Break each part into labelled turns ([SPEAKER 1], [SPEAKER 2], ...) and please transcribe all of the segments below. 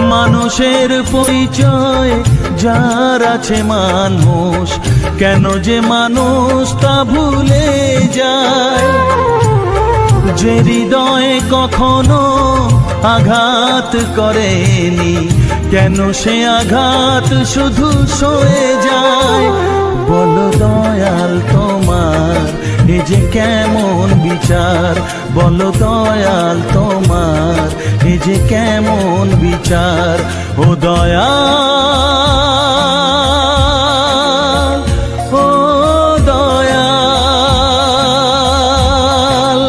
[SPEAKER 1] মানুষের পরিচয় যার আছে মানুষ, কেন যে মানুষ তা ভুলে যায়। যে হৃদয়ে কখনো আঘাত করেনি, কেন সে আঘাত শুধু সয়ে যায়। বলো দয়াল তোমার এ যে কেমন বিচার, বলো দয়াল তোমার এ যে কেমন বিচার। ও দয়াল, ও দয়াল।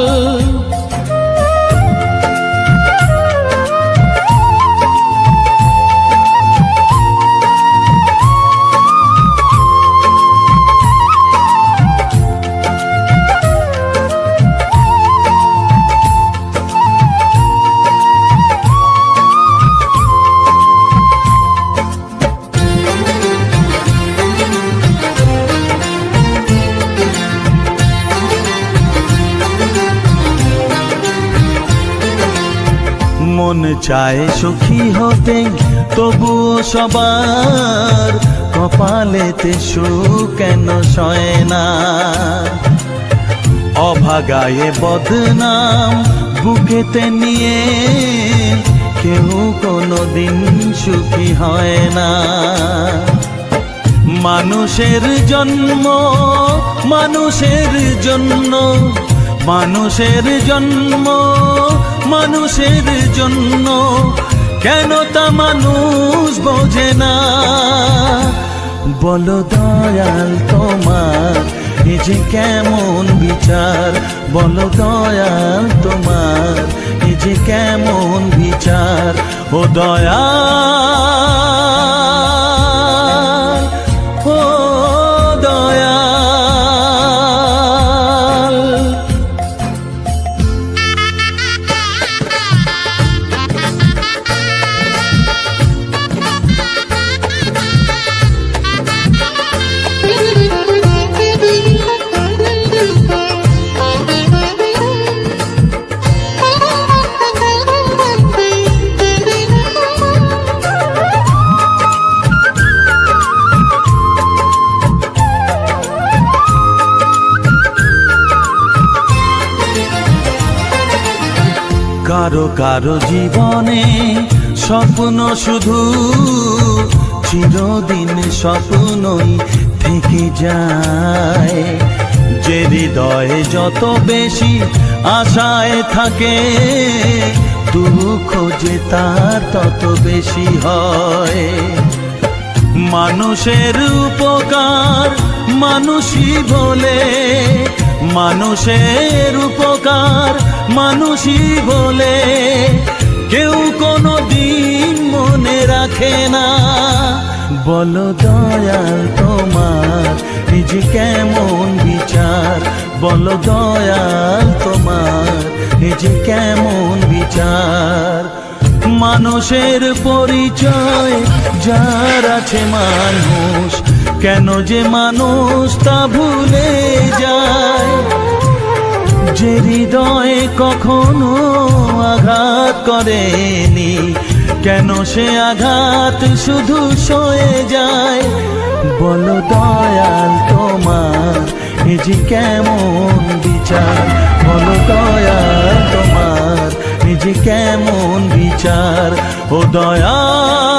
[SPEAKER 1] মন চায় সুখী হতে, তবুও সবার কপালেতে সুখ কেন সয় না। অভাগায়ে বদনাম বুকেতে নিয়ে কেউ কোনোদিন সুখী হয় না। মানুষের জন্ম মানুষের জন্য, মানুষের জন্ম মানুষের জন্য, কেন তা মানুষ বোঝে না। বলো দয়াল তোমার এ যে কেমন বিচার, বলো দয়াল তোমার এ যে কেমন বিচার। ও দয়াল, ও দয়াল। কারো কারো জীবনে স্বপ্ন শুধু চিরদিন স্বপ্নই থেকে যায়। যে হৃদয়ে যত বেশি আশায় থাকে, দুঃখ যে তার তত বেশি হয়। মানুষের উপকার মানুষই বলে, মানুষের উপকার মানুষই বলে, কেউ কোনো দিন মনে রাখে না। বলো দয়াল তোমার এই যে কেমন বিচার, বলো দয়াল তোমার এই যে কেমন বিচার। মানুষের পরিচয় যার আছে মানুষ, কেন যে মানুষ তা ভুলে যায়। যে হৃদয়ে কখনো আঘাত করেনি, কেন সে আঘাত শুধু সয়ে যায়। বলো দয়াল তোমার এ যে কেমন বিচার, বলো দয়াল তোমার এ যে কেমন বিচার। ও দয়াল।